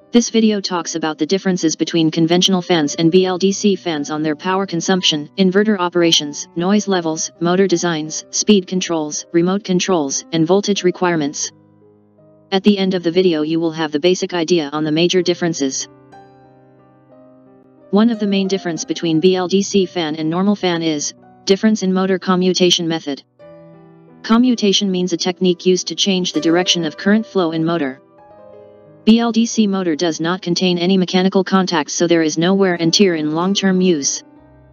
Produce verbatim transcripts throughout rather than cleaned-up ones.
This video talks about the differences between conventional fans and B L D C fans on their power consumption, inverter operations, noise levels, motor designs, speed controls, remote controls, and voltage requirements. At the end of the video you will have the basic idea on the major differences. One of the main difference between B L D C fan and normal fan is difference in motor commutation method. Commutation means a technique used to change the direction of current flow in motor. B L D C motor does not contain any mechanical contacts, so there is no wear and tear in long-term use.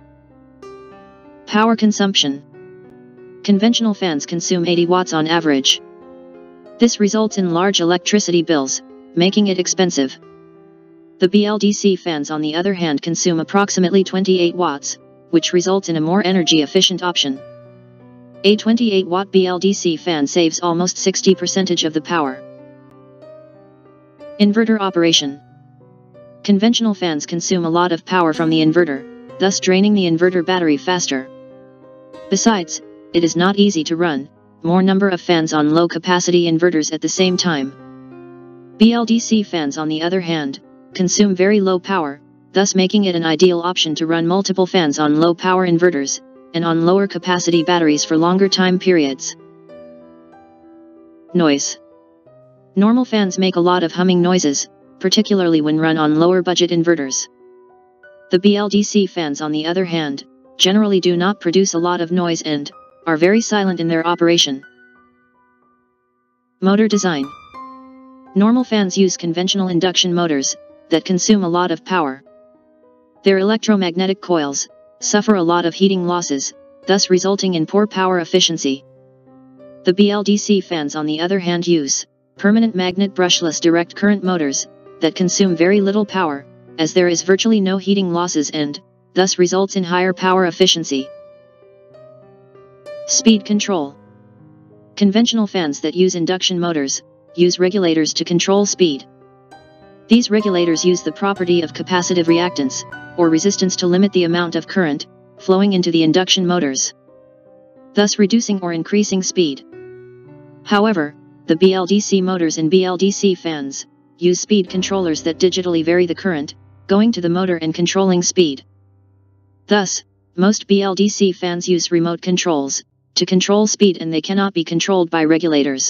Power consumption. Conventional fans consume eighty watts on average. This results in large electricity bills, making it expensive. The B L D C fans on the other hand consume approximately twenty-eight watts, which results in a more energy-efficient option. A twenty-eight watt B L D C fan saves almost sixty percent of the power. Inverter operation. Conventional fans consume a lot of power from the inverter, thus draining the inverter battery faster. Besides, it is not easy to run more number of fans on low-capacity inverters at the same time. B L D C fans on the other hand, consume very low power, thus making it an ideal option to run multiple fans on low-power inverters, and on lower-capacity batteries for longer time periods. Noise. Normal fans make a lot of humming noises, particularly when run on lower-budget inverters. The B L D C fans on the other hand, generally do not produce a lot of noise and are very silent in their operation. Motor design. Normal fans use conventional induction motors that consume a lot of power. Their electromagnetic coils suffer a lot of heating losses, thus resulting in poor power efficiency. The B L D C fans on the other hand use permanent magnet brushless direct current motors that consume very little power, as there is virtually no heating losses and thus results in higher power efficiency. Speed control. Conventional fans that use induction motors use regulators to control speed. These regulators use the property of capacitive reactance or resistance to limit the amount of current flowing into the induction motors, thus reducing or increasing speed. However, the B L D C motors in B L D C fans use speed controllers that digitally vary the current going to the motor and controlling speed. Thus, most B L D C fans use remote controls to control speed, and they cannot be controlled by regulators.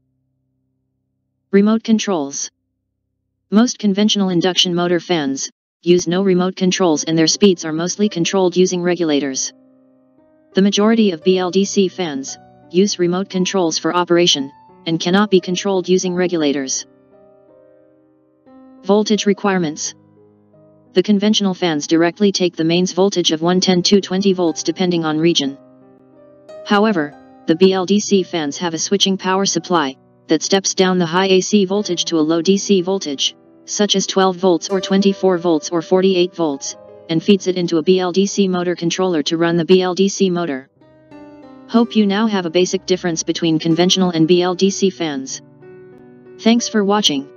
Remote controls. Most conventional induction motor fans use no remote controls, and their speeds are mostly controlled using regulators. The majority of B L D C fans use remote controls for operation and cannot be controlled using regulators. Voltage requirements. The conventional fans directly take the mains voltage of one ten to twenty volts depending on region. However, the B L D C fans have a switching power supply that steps down the high A C voltage to a low D C voltage, such as twelve volts or twenty-four volts or forty-eight volts, and feeds it into a B L D C motor controller to run the B L D C motor. Hope you now have a basic difference between conventional and B L D C fans. Thanks for watching.